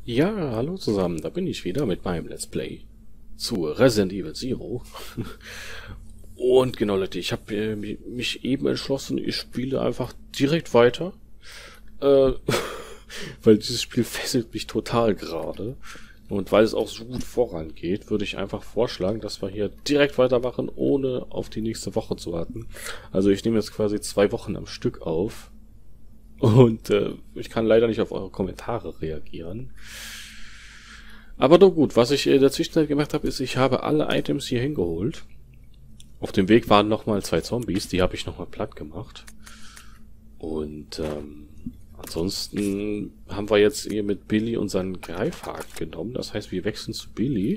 Ja, hallo zusammen, da bin ich wieder mit meinem Let's Play zu Resident Evil Zero. Und genau Leute, ich habe mich eben entschlossen, ich spiele einfach direkt weiter. Äh, weil dieses Spiel fesselt mich total gerade. Und weil es auch so gut vorangeht, würde ich einfach vorschlagen, dass wir hier direkt weitermachen, ohne auf die nächste Woche zu warten. Also ich nehme jetzt quasi 2 Wochen am Stück auf. Und ich kann leider nicht auf eure Kommentare reagieren. Aber doch gut, was ich in der Zwischenzeit gemacht habe, ist, ich habe alle Items hier hingeholt. Auf dem Weg waren nochmal 2 Zombies, die habe ich nochmal platt gemacht. Und ansonsten haben wir jetzt hier mit Billy unseren Greifhaken genommen. Das heißt, wir wechseln zu Billy.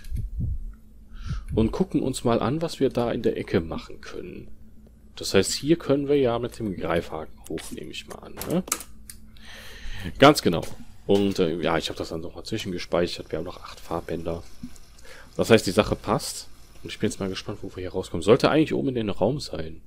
Und gucken uns mal an, was wir da in der Ecke machen können. Das heißt, hier können wir ja mit dem Greifhaken hoch, nehme ich mal an. Ne? Ganz genau. Und ja, ich habe das dann nochmal zwischengespeichert. Wir haben noch 8 Farbbänder. Das heißt, die Sache passt. Und ich bin jetzt mal gespannt, wo wir hier rauskommen. Sollte eigentlich oben in den Raum sein.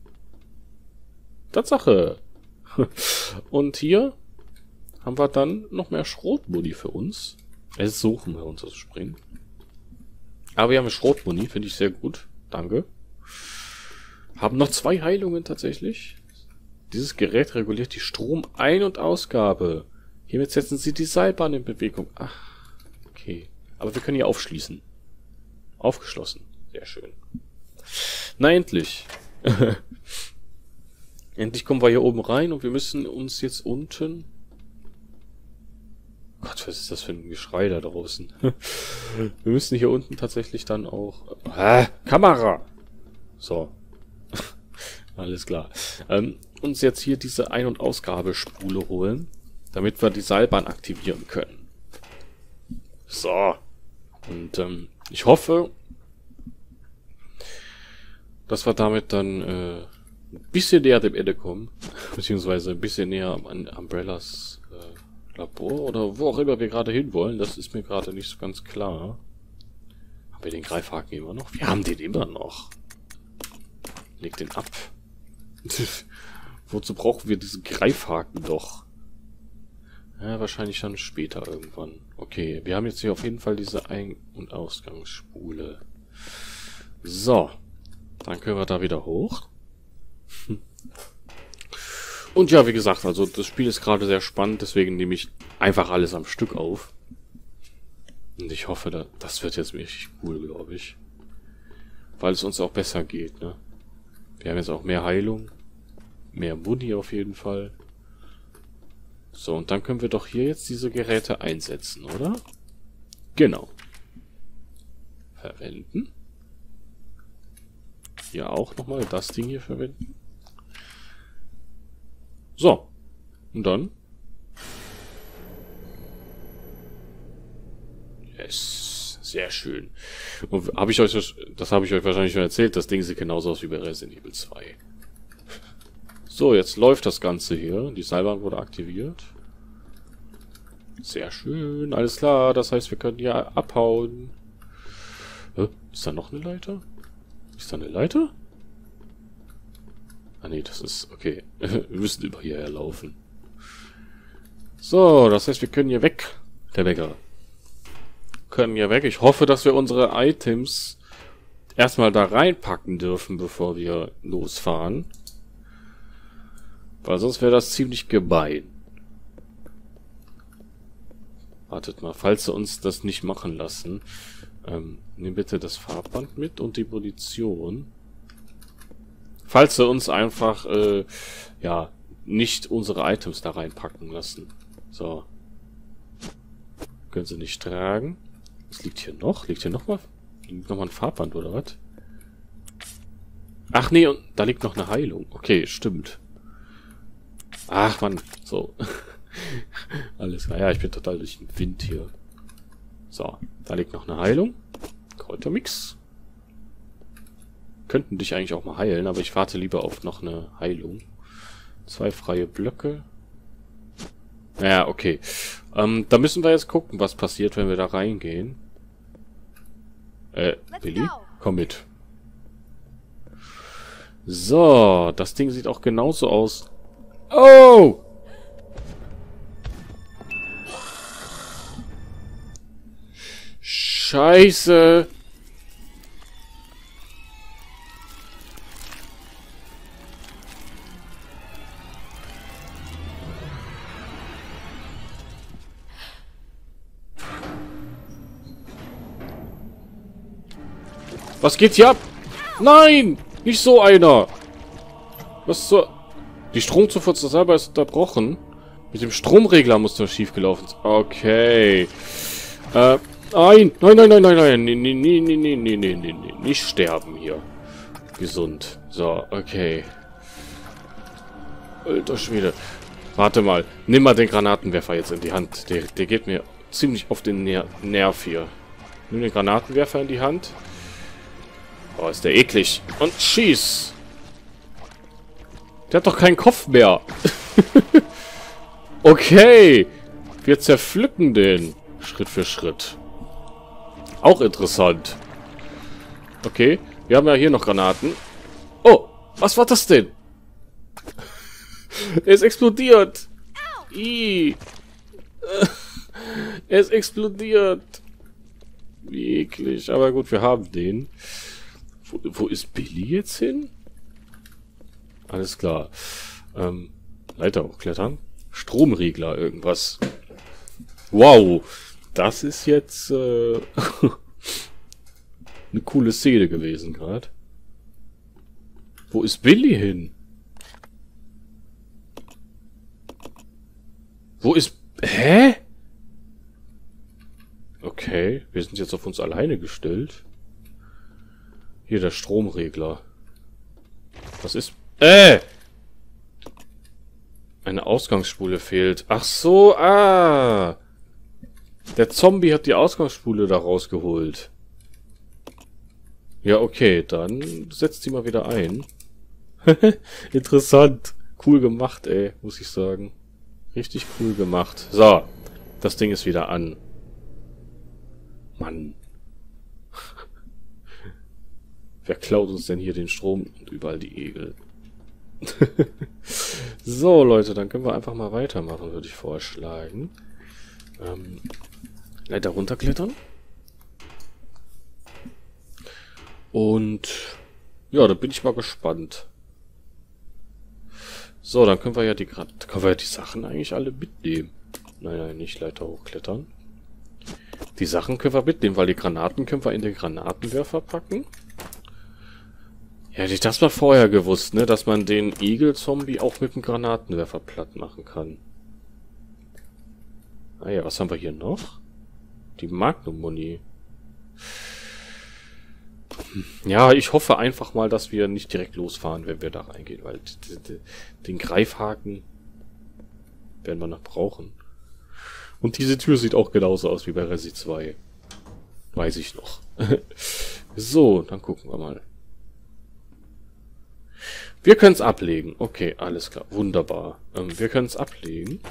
Tatsache. Und hier haben wir dann noch mehr Schrotmuni für uns. Jetzt suchen wir uns das Springen. Aber wir haben Schrotmuni, finde ich sehr gut. Danke. Haben noch 2 Heilungen tatsächlich. Dieses Gerät reguliert die Strom-Ein- und Ausgabe. Hiermit setzen Sie die Seilbahn in Bewegung. Ach, okay. Aber wir können hier aufschließen. Aufgeschlossen. Sehr schön. Na, endlich. Endlich kommen wir hier oben rein und wir müssen uns jetzt unten... Gott, was ist das für ein Geschrei da draußen? Wir müssen hier unten tatsächlich dann auch... Kamera! So. Alles klar. Uns jetzt hier diese Ein- und Ausgabespule holen, damit wir die Seilbahn aktivieren können. So. Und ich hoffe, dass wir damit dann ein bisschen näher dem Ende kommen, beziehungsweise ein bisschen näher an Umbrellas Labor oder wo auch immer wir gerade hinwollen. Das ist mir gerade nicht so ganz klar. Haben wir den Greifhaken immer noch? Wir haben den immer noch. Leg den ab. Wozu brauchen wir diesen Greifhaken doch? Ja, wahrscheinlich dann später irgendwann. Okay, wir haben jetzt hier auf jeden Fall diese Ein- und Ausgangsspule. So. Dann können wir da wieder hoch. Und ja, wie gesagt, also das Spiel ist gerade sehr spannend, deswegen nehme ich einfach alles am Stück auf. Und ich hoffe, das wird jetzt richtig cool, glaube ich. Weil es uns auch besser geht, ne? Wir haben jetzt auch mehr Heilung. Mehr Muni auf jeden Fall. So, und dann können wir doch hier jetzt diese Geräte einsetzen, oder? Genau. Verwenden. Hier auch nochmal das Ding hier verwenden. So. Und dann. Yes. Sehr schön. Und habe ich euch, das habe ich euch wahrscheinlich schon erzählt, das Ding sieht genauso aus wie bei Resident Evil 2. So, jetzt läuft das Ganze hier. Die Seilbahn wurde aktiviert. Sehr schön, alles klar. Das heißt, wir können hier abhauen. Ist da noch eine Leiter? Ist da eine Leiter? Ah nee, das ist... Okay. Wir müssen über hierher laufen. So, das heißt, wir können hier weg. Der Bäcker. Können hier weg. Ich hoffe, dass wir unsere Items erstmal da reinpacken dürfen, bevor wir losfahren. Weil sonst wäre das ziemlich gemein. Wartet mal, falls sie uns das nicht machen lassen. Nimm bitte das Farbband mit und die Munition. Falls sie uns einfach, ja, nicht unsere Items da reinpacken lassen. So. Können sie nicht tragen. Was liegt hier noch? Liegt hier nochmal ein Farbband oder was? Ach nee, und da liegt noch eine Heilung. Okay, stimmt. Ach man, so. Alles klar. Ja, ich bin total durch den Wind hier. So, da liegt noch eine Heilung. Kräutermix. Könnten dich eigentlich auch mal heilen, aber ich warte lieber auf noch eine Heilung. 2 freie Blöcke. Ja, okay. Da müssen wir jetzt gucken, was passiert, wenn wir da reingehen. Billy? Komm mit. So, das Ding sieht auch genauso aus. Oh! Scheiße. Was geht hier ab? Nein! Nicht so einer! Was so... Die Stromzufuhr zur selber ist unterbrochen. Mit dem Stromregler muss das schiefgelaufen sein. Okay. Nein! Nein, nein, nein, nein, nein. Nee, nee, nee, nee, nee, nee, nee, nee, nee. Nicht sterben hier. Gesund. So, okay. Alter Schwede. Warte mal. Nimm mal den Granatenwerfer jetzt in die Hand. Der geht mir ziemlich auf den Nerv hier. Nimm den Granatenwerfer in die Hand. Oh, ist der eklig. Und schieß. Der hat doch keinen Kopf mehr. Okay. Wir zerpflücken den. Schritt für Schritt. Auch interessant. Okay. Wir haben ja hier noch Granaten. Oh, was war das denn? Er ist explodiert. Ih. Er ist explodiert. Wie eklig. Aber gut, wir haben den. Wo ist Billy jetzt hin? Alles klar. Leiter hochklettern. Stromregler, irgendwas. Wow. Das ist jetzt eine coole Szene gewesen gerade. Wo ist Billy hin? Wo ist... Hä? Okay, wir sind jetzt auf uns alleine gestellt. Hier der Stromregler. Was ist... Eine Ausgangsspule fehlt. Ach so, Der Zombie hat die Ausgangsspule da rausgeholt. Ja, okay, dann setzt sie mal wieder ein. Interessant. Cool gemacht, ey, muss ich sagen. Richtig cool gemacht. So, das Ding ist wieder an. Mann. Wer klaut uns denn hier den Strom und überall die Egel? So, Leute, dann können wir einfach mal weitermachen, würde ich vorschlagen. Leiter runterklettern. Und ja, da bin ich mal gespannt. So, dann können wir ja die Sachen eigentlich alle mitnehmen. Nein, nein, nicht Leiter hochklettern. Die Sachen können wir mitnehmen, weil die Granaten können wir in den Granatenwerfer packen. Ja, hätte ich das mal vorher gewusst, ne? Dass man den Igel-Zombie auch mit dem Granatenwerfer platt machen kann. Ah ja, was haben wir hier noch? Die Magnum-Muni. Ja, ich hoffe einfach mal, dass wir nicht direkt losfahren, wenn wir da reingehen, weil den Greifhaken werden wir noch brauchen. Und diese Tür sieht auch genauso aus wie bei Resi 2. Weiß ich noch. So, dann gucken wir mal. Wir können es ablegen. Okay, alles klar. Wunderbar. Wir können es ablegen.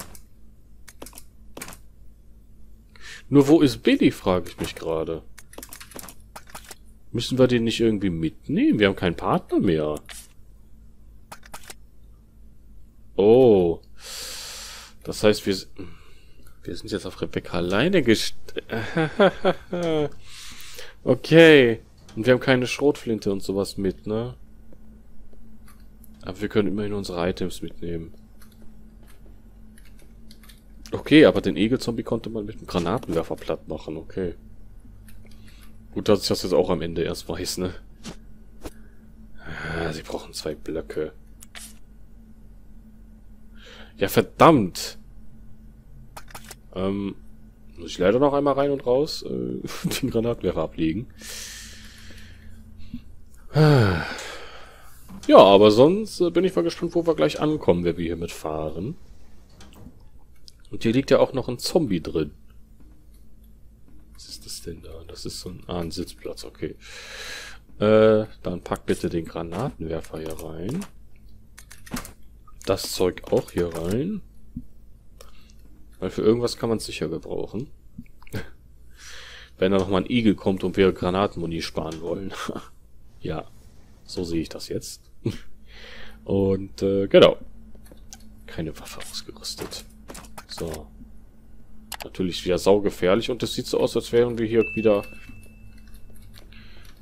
Nur wo ist Billy, frage ich mich gerade. Müssen wir den nicht irgendwie mitnehmen? Wir haben keinen Partner mehr. Oh. Das heißt, wir sind jetzt auf Rebecca alleine gestellt. Okay. Und wir haben keine Schrotflinte und sowas mit, ne? Aber wir können immerhin unsere Items mitnehmen. Okay, aber den Egelzombie konnte man mit dem Granatenwerfer platt machen, okay. Gut, dass ich das jetzt auch am Ende erst weiß, ne? Ah, sie brauchen 2 Blöcke. Ja, verdammt! Muss ich leider noch einmal rein und raus den Granatenwerfer ablegen. Ja, aber sonst bin ich mal gespannt, wo wir gleich ankommen, wenn wir hier mitfahren. Und hier liegt ja auch noch ein Zombie drin. Was ist das denn da? Das ist so ein Sitzplatz, okay. Dann pack bitte den Granatenwerfer hier rein. Das Zeug auch hier rein. Weil für irgendwas kann man es sicher gebrauchen. Wenn da nochmal ein Igel kommt und wir Granatenmuni sparen wollen. Ja, so sehe ich das jetzt. Und genau. Keine Waffe ausgerüstet. So. Natürlich wieder saugefährlich und es sieht so aus, als wären wir hier wieder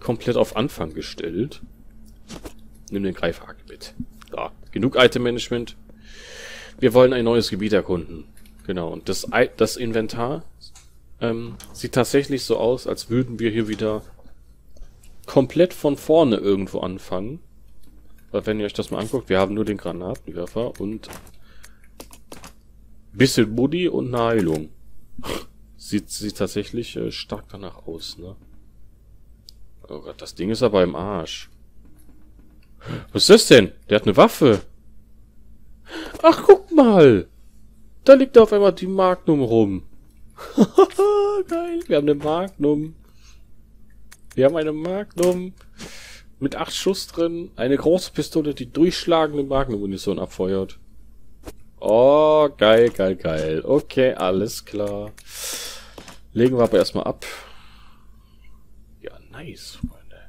komplett auf Anfang gestellt. Nimm den Greifhaken mit. Da, genug Item-Management. Wir wollen ein neues Gebiet erkunden. Genau, und das Inventar sieht tatsächlich so aus, als würden wir hier wieder komplett von vorne irgendwo anfangen. Weil wenn ihr euch das mal anguckt, wir haben nur den Granatenwerfer und bisschen Muni und eine Heilung. Sieht tatsächlich stark danach aus, ne? Oh Gott, das Ding ist aber im Arsch. Was ist das denn? Der hat eine Waffe. Ach, guck mal. Da liegt auf einmal die Magnum rum. Geil, wir haben eine Magnum. Wir haben eine Magnum mit 8 Schuss drin. Eine große Pistole, die durchschlagende Magnum-Munition abfeuert. Oh, geil, geil, geil. Okay, alles klar. Legen wir aber erstmal ab. Ja, nice, Freunde.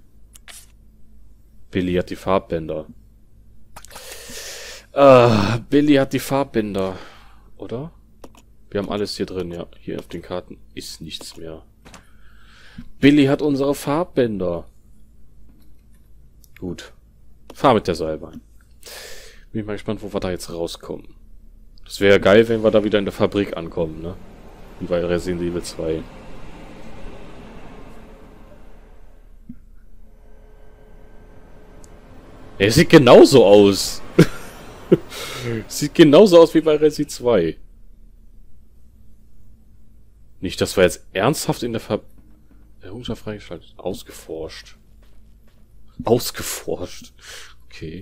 Billy hat die Farbbänder. Billy hat die Farbbänder. Oder? Wir haben alles hier drin, ja. Hier auf den Karten ist nichts mehr. Billy hat unsere Farbbänder. Gut. Fahr mit der Seilbahn. Bin ich mal gespannt, wo wir da jetzt rauskommen. Das wäre ja geil, wenn wir da wieder in der Fabrik ankommen, ne? Wie bei Resident Evil 2. Er sieht genauso aus. Sieht genauso aus wie bei Resi 2. Nicht, dass wir jetzt ernsthaft in der Errungenschaft freigeschaltet. Ausgeforscht. Ausgeforscht. Okay.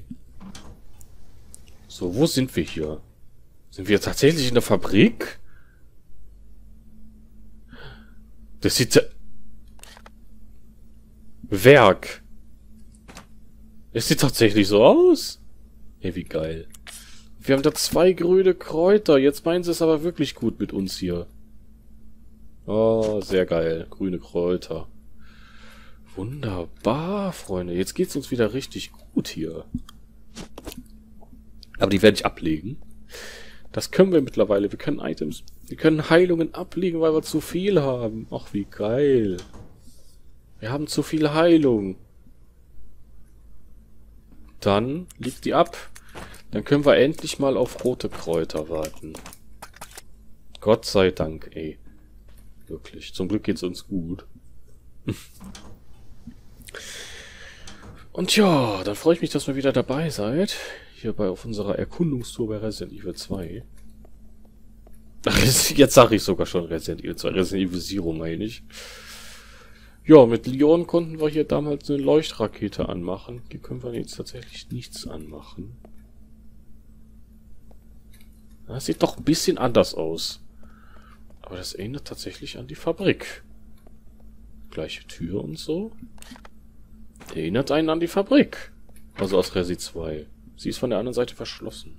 So, wo sind wir hier? Sind wir tatsächlich in der Fabrik? Das sieht... Werk. Es sieht tatsächlich so aus. Hey, wie geil. Wir haben da 2 grüne Kräuter. Jetzt meinen sie es aber wirklich gut mit uns hier. Oh, sehr geil. Grüne Kräuter. Wunderbar, Freunde. Jetzt geht's uns wieder richtig gut hier. Aber die werde ich ablegen. Das können wir mittlerweile. Wir können Items... Wir können Heilungen ablegen, weil wir zu viel haben. Ach, wie geil. Wir haben zu viel Heilung. Dann liegt die ab. Dann können wir endlich mal auf rote Kräuter warten. Gott sei Dank, ey. Wirklich. Zum Glück geht's uns gut. Und ja, dann freue ich mich, dass ihr wieder dabei seid. Hier auf unserer Erkundungstour bei Resident Evil 2. Ach, jetzt sage ich sogar schon Resident Evil 2. Resident Evil Zero meine ich. Ja, mit Leon konnten wir hier damals eine Leuchtrakete anmachen. Hier können wir jetzt tatsächlich nichts anmachen. Das sieht doch ein bisschen anders aus. Aber das erinnert tatsächlich an die Fabrik. Gleiche Tür und so. Erinnert einen an die Fabrik. Also aus Resi 2. Sie ist von der anderen Seite verschlossen.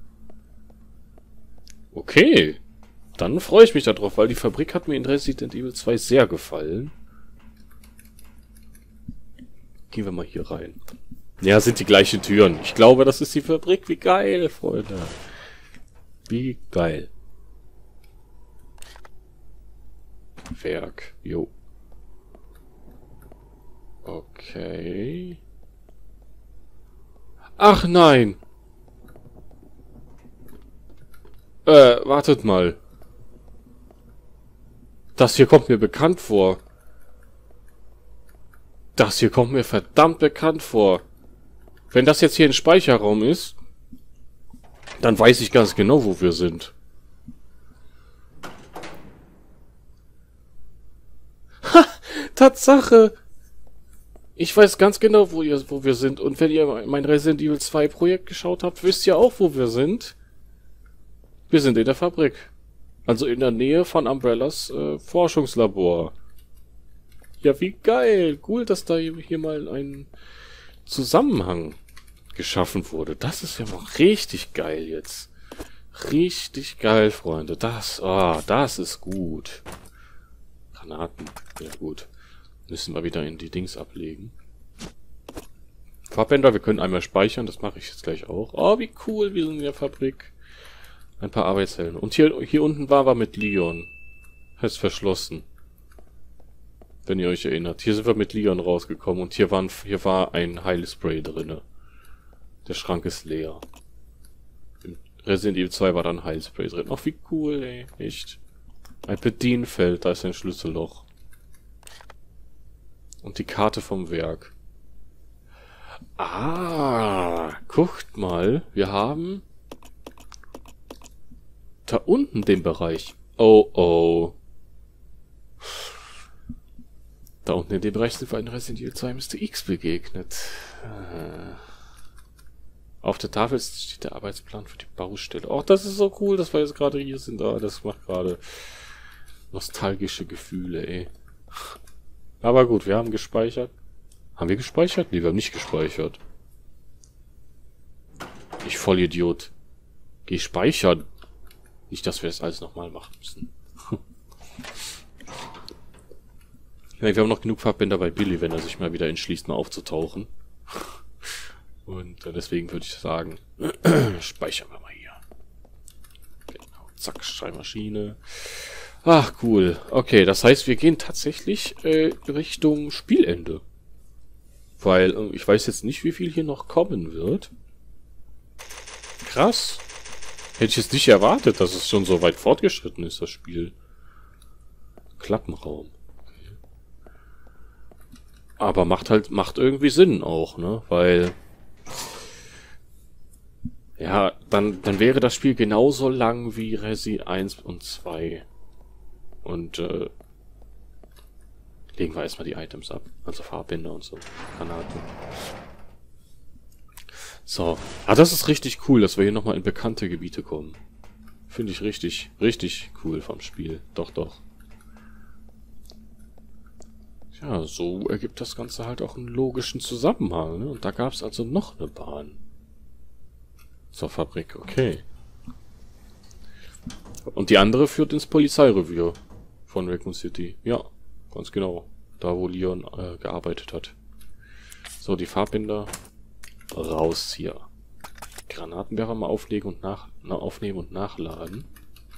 Okay. Dann freue ich mich darauf, weil die Fabrik hat mir in Resident Evil 2 sehr gefallen. Gehen wir mal hier rein. Ja, sind die gleichen Türen. Ich glaube, das ist die Fabrik. Wie geil, Freunde. Wie geil. Werk. Jo. Okay. Ach nein. Wartet mal. Das hier kommt mir bekannt vor. Das hier kommt mir verdammt bekannt vor. Wenn das jetzt hier ein Speicherraum ist, dann weiß ich ganz genau, wo wir sind. Ha! Tatsache! Ich weiß ganz genau, wo wir sind. Und wenn ihr mein Resident Evil 2 Projekt geschaut habt, wisst ihr auch, wo wir sind. Wir sind in der Fabrik. Also in der Nähe von Umbrellas Forschungslabor. Ja, wie geil. Cool, dass da hier mal ein Zusammenhang geschaffen wurde. Das ist ja mal richtig geil jetzt. Richtig geil, Freunde. Das ist gut. Granaten. Ja, gut. Müssen wir wieder in die Dings ablegen. Farbbänder, wir können einmal speichern. Das mache ich jetzt gleich auch. Oh, wie cool. Wir sind in der Fabrik. Ein paar Arbeitshelden. Und hier unten war wir mit Leon. Ist verschlossen. Wenn ihr euch erinnert. Hier sind wir mit Leon rausgekommen und hier war ein Heilspray drinne. Der Schrank ist leer. In Resident Evil 2 war dann Heilspray drin. Ach, wie cool, ey. Echt. Ein Bedienfeld, da ist ein Schlüsselloch. Und die Karte vom Werk. Ah, guckt mal. Wir haben da unten den Bereich. Oh, oh. Da unten in dem Bereich sind wir in Resident Evil 2 Mr. X begegnet. Auf der Tafel steht der Arbeitsplan für die Baustelle. Oh, das ist so cool, dass wir jetzt gerade hier sind. Ah, das macht gerade nostalgische Gefühle, ey. Aber gut, wir haben gespeichert. Haben wir gespeichert? Nee, wir haben nicht gespeichert. Ich Vollidiot. Geh speichern. Nicht, dass wir das alles nochmal machen müssen. Ja, wir haben noch genug Farbbänder bei Billy, wenn er sich mal wieder entschließt, mal aufzutauchen. Und deswegen würde ich sagen, speichern wir mal hier. Genau, zack, Schreibmaschine. Ach, cool. Okay, das heißt, wir gehen tatsächlich Richtung Spielende. Weil ich weiß jetzt nicht, wie viel hier noch kommen wird. Krass. Hätte ich jetzt nicht erwartet, dass es schon so weit fortgeschritten ist, das Spiel. Klappenraum. Aber macht irgendwie Sinn auch, ne? Weil, ja, dann wäre das Spiel genauso lang wie Resi 1 und 2. Und, legen wir erstmal die Items ab. Also Farbbänder und so. Granaten. So. Ah, das ist richtig cool, dass wir hier nochmal in bekannte Gebiete kommen. Finde ich richtig, richtig cool vom Spiel. Doch, doch. Ja, so ergibt das Ganze halt auch einen logischen Zusammenhang, ne? Und da gab es also noch eine Bahn. Zur Fabrik, okay. Und die andere führt ins Polizeirevier von Raccoon City. Ja, ganz genau. Da, wo Leon gearbeitet hat. So, die Farbbänder raus hier. Granatenwerfer mal auflegen und aufnehmen und nachladen.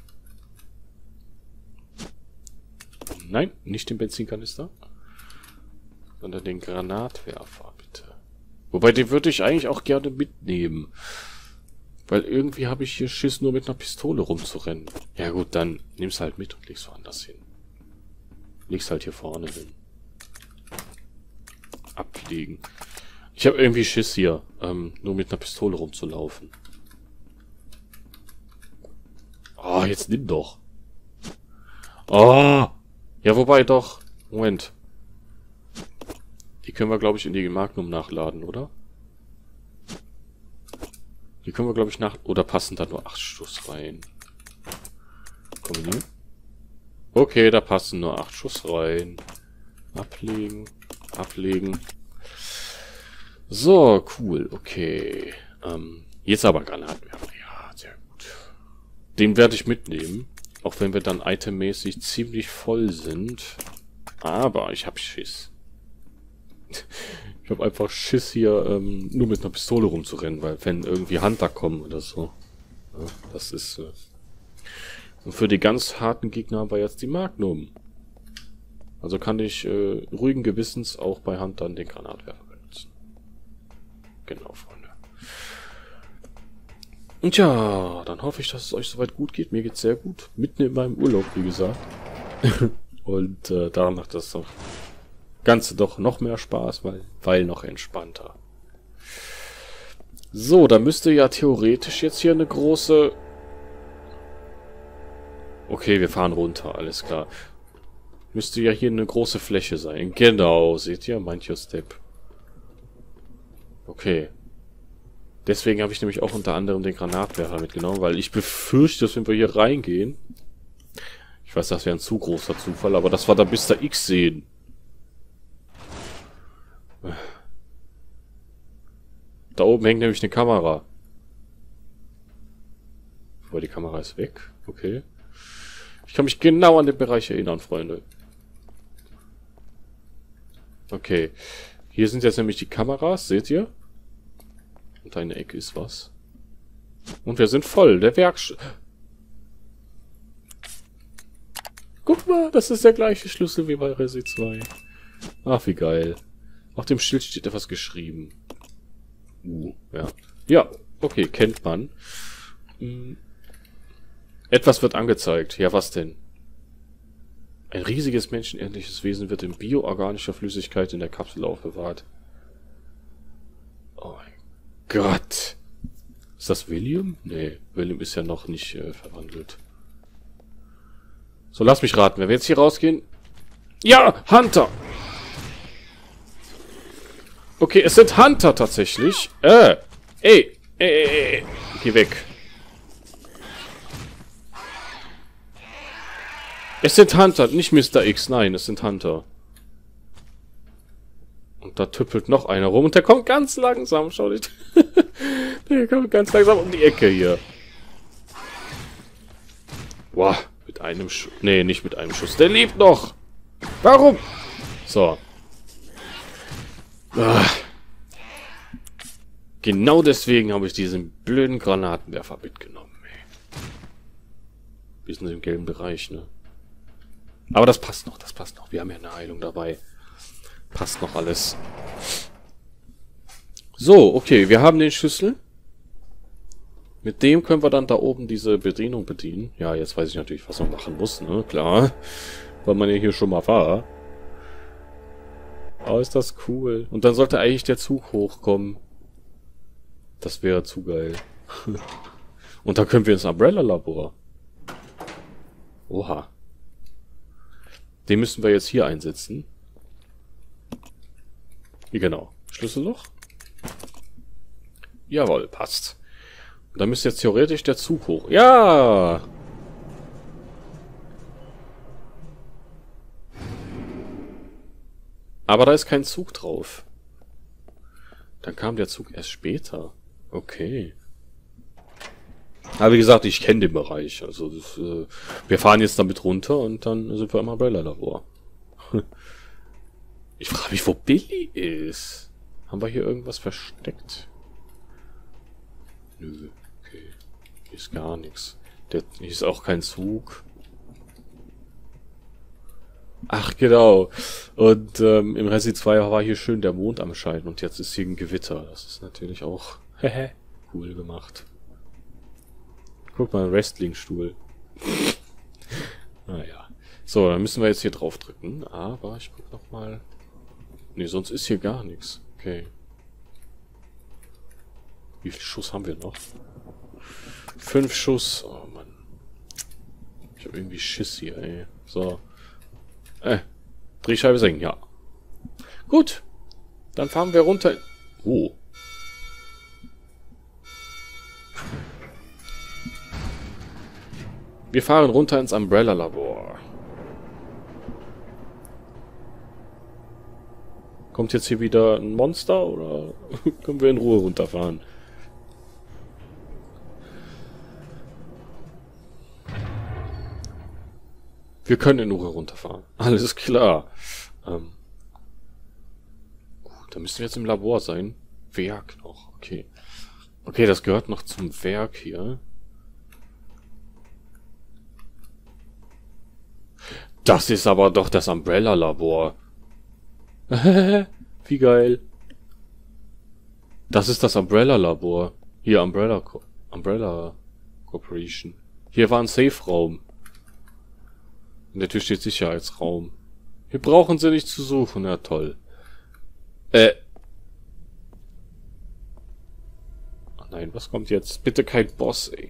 Nein, nicht den Benzinkanister. Sondern den Granatwerfer, bitte. Wobei, den würde ich eigentlich auch gerne mitnehmen. Weil irgendwie habe ich hier Schiss, nur mit einer Pistole rumzurennen. Ja gut, dann nimm's halt mit und leg's woanders hin. Leg's halt hier vorne hin. Ablegen. Ich habe irgendwie Schiss hier, nur mit einer Pistole rumzulaufen. Oh, jetzt nimm doch. Oh! Ja, wobei doch. Moment. Die können wir, glaube ich, in die Magnum nachladen, oder? Die können wir, glaube ich, oder passen da nur 8 Schuss rein? Kombinieren? Okay, da passen nur 8 Schuss rein. Ablegen. Ablegen. So, cool. Okay. Jetzt aber Granatenwerfer. Ja, sehr gut. Den werde ich mitnehmen. Auch wenn wir dann itemmäßig ziemlich voll sind. Aber ich habe Schiss. Ich habe einfach Schiss hier, nur mit einer Pistole rumzurennen, weil wenn irgendwie Hunter kommen oder so. Ja, das ist, Und für die ganz harten Gegner haben wir jetzt die Magnum. Also kann ich ruhigen Gewissens auch bei Huntern den Granatwerfer benutzen. Genau, Freunde. Und ja, dann hoffe ich, dass es euch soweit gut geht. Mir geht's sehr gut. Mitten in meinem Urlaub, wie gesagt. Und daran macht das Ganze doch noch mehr Spaß, weil noch entspannter. So, da müsste ja theoretisch jetzt hier eine große... Okay, wir fahren runter, alles klar. Müsste ja hier eine große Fläche sein. Genau, seht ihr? Mind your step. Okay. Deswegen habe ich nämlich auch unter anderem den Granatwerfer mitgenommen, weil ich befürchte, dass wenn wir hier reingehen... Ich weiß, das wäre ein zu großer Zufall, aber dass wir da Mr. X sehen. Da oben hängt nämlich eine Kamera. Aber die Kamera ist weg. Okay. Ich kann mich genau an den Bereich erinnern, Freunde. Okay. Hier sind jetzt nämlich die Kameras, seht ihr? Und da in der Ecke ist was. Und wir sind voll. Der Guck mal, das ist der gleiche Schlüssel wie bei Resi 2. Ach, wie geil. Auf dem Schild steht etwas geschrieben. Ja. Ja, okay, kennt man. Etwas wird angezeigt. Ja, was denn? Ein riesiges menschenähnliches Wesen wird in bioorganischer Flüssigkeit in der Kapsel aufbewahrt. Oh mein Gott. Ist das William? Nee, William ist ja noch nicht verwandelt. So, lass mich raten. Wenn wir jetzt hier rausgehen... Ja, Hunter! Okay, es sind Hunter tatsächlich. Ey. Geh weg. Es sind Hunter, nicht Mr. X. Nein, es sind Hunter. Und da tüppelt noch einer rum und der kommt ganz langsam. Schau dich. Der kommt ganz langsam um die Ecke hier. Wow, mit einem Schuss. Nee, nicht mit einem Schuss. Der lebt noch. Warum? So. Genau deswegen habe ich diesen blöden Granatenwerfer mitgenommen. Ey. Wir sind im gelben Bereich, ne? Aber das passt noch, das passt noch. Wir haben ja eine Heilung dabei. Passt noch alles. So, okay, wir haben den Schlüssel. Mit dem können wir dann da oben diese Bedienung bedienen. Ja, jetzt weiß ich natürlich, was man machen muss, ne? Klar. Weil man ja hier schon mal war. Oh, ist das cool. Und dann sollte eigentlich der Zug hochkommen. Das wäre zu geil. Und da können wir ins Umbrella-Labor. Oha. Den müssen wir jetzt hier einsetzen. Genau. Schlüsselloch. Jawohl, passt. Und dann müsste jetzt theoretisch der Zug hoch. Ja! Aber da ist kein Zug drauf. Dann kam der Zug erst später. Okay. Aber wie gesagt, ich kenne den Bereich. Also das, wir fahren jetzt damit runter und dann sind wir im Umbrella-Labor. Ich frage mich, wo Billy ist. Haben wir hier irgendwas versteckt? Nö. Okay. Hier ist gar nichts. Hier ist auch kein Zug. Ach, genau. Und im Resi 2 war hier schön der Mond am Schein und jetzt ist hier ein Gewitter. Das ist natürlich auch cool gemacht. Guck mal, ein Wrestling-Stuhl. Naja. So, dann müssen wir jetzt hier drauf drücken. Aber ich guck noch mal. Ne, sonst ist hier gar nichts. Okay. Wie viel Schuss haben wir noch? 5 Schuss. Oh Mann. Ich habe irgendwie Schiss hier, ey. So. Drehscheibe senken, ja. Gut. Dann fahren wir runter. Oh. Wir fahren runter ins Umbrella-Labor. Kommt jetzt hier wieder ein Monster oder können wir in Ruhe runterfahren? Wir können in Ruhe runterfahren. Alles klar. Gut, dann müssen wir jetzt im Labor sein. Werk noch, okay. Okay, das gehört noch zum Werk hier. Das ist aber doch das Umbrella-Labor. Wie geil. Das ist das Umbrella-Labor. Hier, Umbrella Corporation. Hier war ein Safe-Raum. In der Tür steht Sicherheitsraum. Hier brauchen sie nicht zu suchen. Ja, toll. Oh nein, was kommt jetzt? Bitte kein Boss, ey.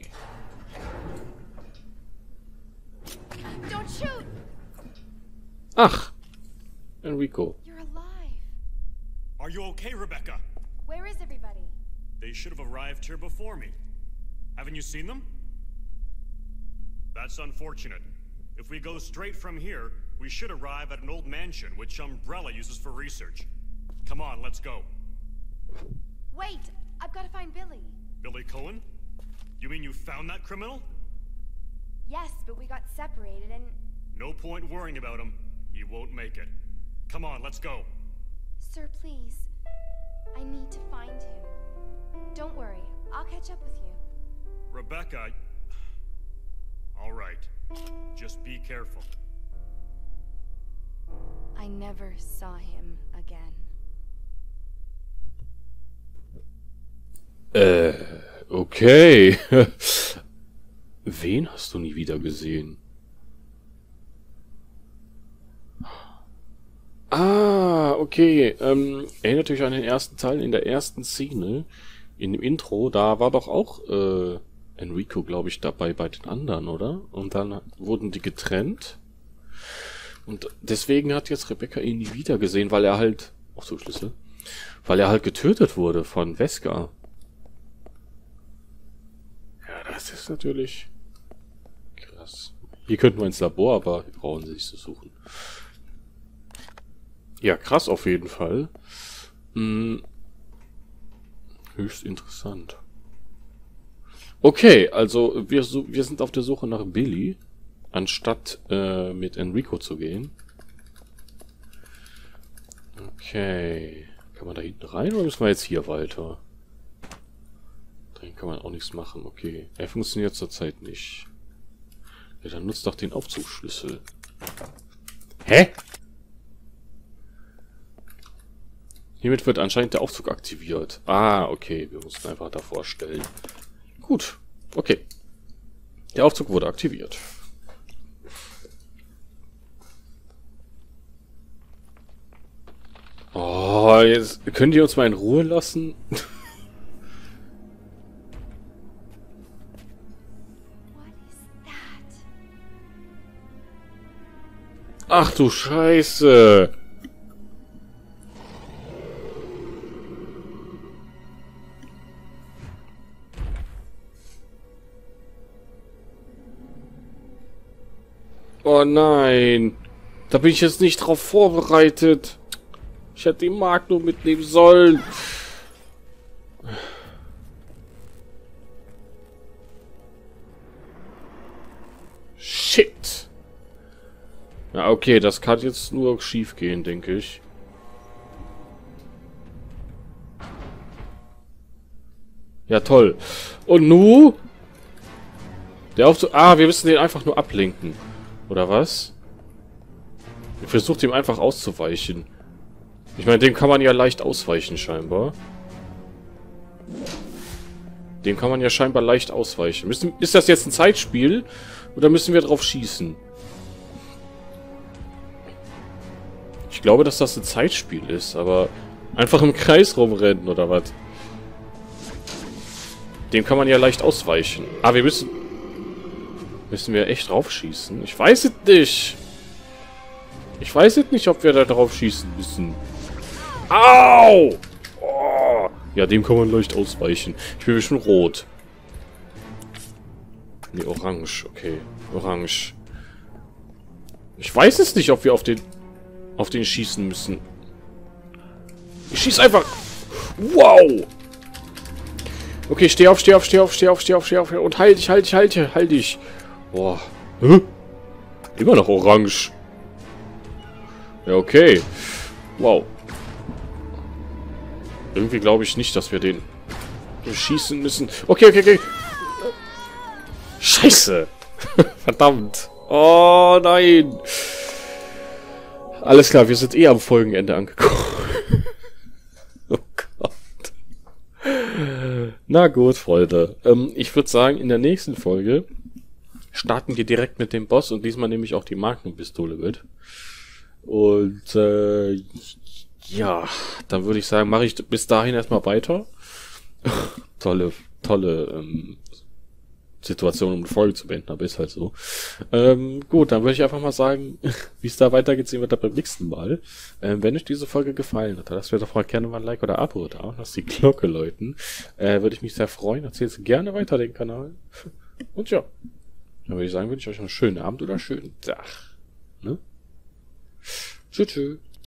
Ach. Enrico. You're alive. Are you okay, Rebecca? Where is everybody? They should have arrived here before me. Haven't you seen them? That's unfortunate. If we go straight from here, we should arrive at an old mansion which Umbrella uses for research. Come on, let's go. Wait, I've got to find Billy. Billy Cohen? You mean you found that criminal? Yes, but we got separated and... No point worrying about him. He won't make it. Come on, let's go. Sir, please. I need to find him. Don't worry, I'll catch up with you. Rebecca... All right. Just be careful. I I never saw him again. Okay. Wen hast du nie wieder gesehen? Ah, okay. Erinnert euch an den ersten Teil, in der ersten Szene, in dem Intro, da war doch auch Enrico, glaube ich, dabei bei den anderen, oder? Und dann wurden die getrennt. Und deswegen hat jetzt Rebecca ihn nie wieder gesehen, weil er halt... Aufzugschlüssel. Weil er halt getötet wurde von Wesker. Ja, das ist natürlich... krass. Hier könnten wir ins Labor, aber wir brauchen sie nicht zu suchen. Ja, krass auf jeden Fall. Höchst interessant. Okay, also wir sind auf der Suche nach Billy, anstatt mit Enrico zu gehen. Okay. Kann man da hinten rein oder müssen wir jetzt hier weiter? Drin kann man auch nichts machen. Okay. Er funktioniert zurzeit nicht. Ja, dann nutzt doch den Aufzugsschlüssel. Hä? Hiermit wird anscheinend der Aufzug aktiviert. Ah, okay. Wir mussten einfach davor stellen. Gut. Okay. Der Aufzug wurde aktiviert. Oh, jetzt könnt ihr uns mal in Ruhe lassen? What is that? Ach du Scheiße. Oh nein. Da bin ich jetzt nicht drauf vorbereitet. Ich hätte die Magnum mitnehmen sollen. Shit. Ja, okay, das kann jetzt nur schief gehen, denke ich. Ja, toll. Und nu? Der Aufzug... Ah, wir müssen den einfach nur ablenken. Oder was? Ich versuche ihm einfach auszuweichen. Ich meine, dem kann man ja leicht ausweichen, scheinbar. Dem kann man ja scheinbar leicht ausweichen. Ist das jetzt ein Zeitspiel? Oder müssen wir drauf schießen? Ich glaube, dass das ein Zeitspiel ist, aber... Einfach im Kreis rumrennen, oder was? Dem kann man ja leicht ausweichen. Ah, wir müssen... Müssen wir echt drauf schießen? Ich weiß es nicht. Ich weiß es nicht, ob wir da drauf schießen müssen. Au! Oh. Ja, dem kann man leicht ausweichen. Ich bin schon rot. Nee, orange. Okay, orange. Ich weiß es nicht, ob wir auf den schießen müssen. Ich schieß einfach. Wow! Okay, steh auf. Und halt dich. Boah. Hä? Immer noch orange. Ja, okay. Wow. Irgendwie glaube ich nicht, dass wir den schießen müssen. Okay. Scheiße. Verdammt. Oh, nein. Alles klar, wir sind eh am Folgenende angekommen. Oh Gott. Na gut, Freunde. Ich würde sagen, in der nächsten Folge starten wir direkt mit dem Boss und diesmal nehme ich auch die Magnum-Pistole mit. Und ja, dann würde ich sagen, mache ich bis dahin erstmal weiter. tolle Situation, um die Folge zu beenden, aber ist halt so. Gut, dann würde ich einfach mal sagen, wie es da weitergeht, sehen wir da beim nächsten Mal. Wenn euch diese Folge gefallen hat, lasst mir doch mal gerne mal ein Like oder ein Abo da und lasst die Glocke läuten. Würde ich mich sehr freuen. Erzählt gerne weiter den Kanal. Und ja, dann würde ich sagen, wünsche ich euch einen schönen Abend oder einen schönen Tag. Ne? Tschüss.